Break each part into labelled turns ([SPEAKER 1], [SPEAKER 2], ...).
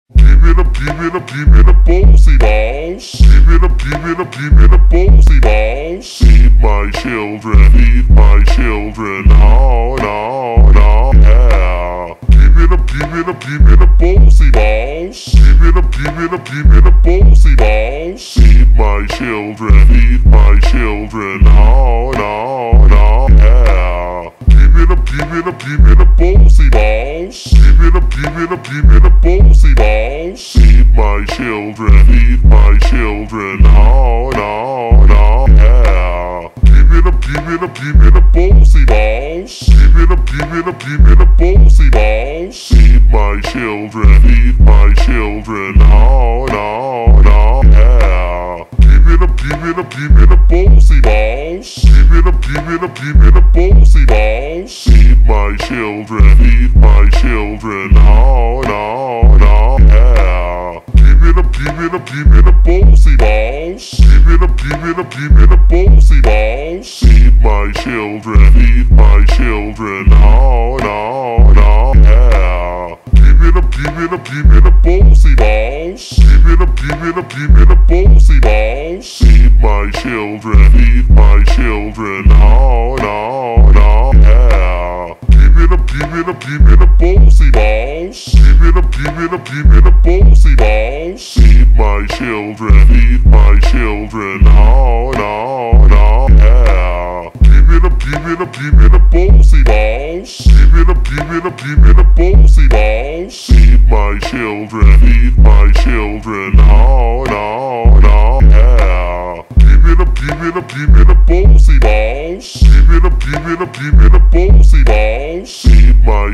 [SPEAKER 1] Give me the Pusi balls. Give me the Pusi balls. Feed my children, oh no, no, yeah. Give me the Pusi balls. Give me the Pusi balls. Feed my children, oh no, no, yeah. Give me the Pusi balls. Give me the Pusi balls. Feed my children, oh no, no, yeah. Give me the Pusi balls. Give me the Pusi balls. Feed my children, oh no, no, yeah. Give me the Pusi balls. Give me the Pusi balls. Feed my children, oh no, no, yeah. Give me the Pusi balls. Give me the Pusi balls. Feed my children, oh no, no, yeah. Give me the Pusi balls. Give me the Pusi balls. Feed my children, oh no, no, yeah. Give me the Pusi balls. Give me the Pusi balls. Feed my children, oh no, no, yeah. Give me the Pusi balls. Give me the Pusi balls. Feed my children, oh no, no, yeah. Give me the Pusi balls. Give me the Pusi balls. Feed my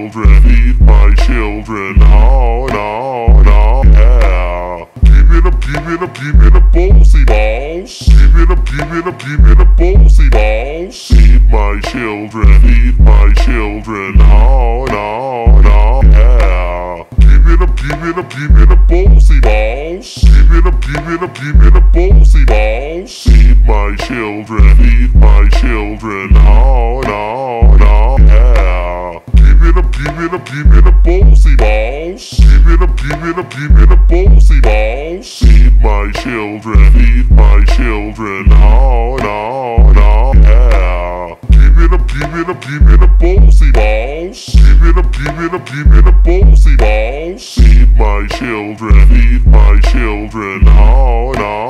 [SPEAKER 1] children, oh no, no, yeah. Give me the Pusi balls. Give me the Pusi balls. Feed my children, oh no, no, yeah. Give me the Pusi balls. Give me the Pusi balls. Feed my children, oh no, no, yeah. Give me the Pusi balls. Give me the Pusi balls. Feed my children, oh no, no, yeah. Give me the Pusi balls. Give me the Pusi balls. Feed my children, oh no.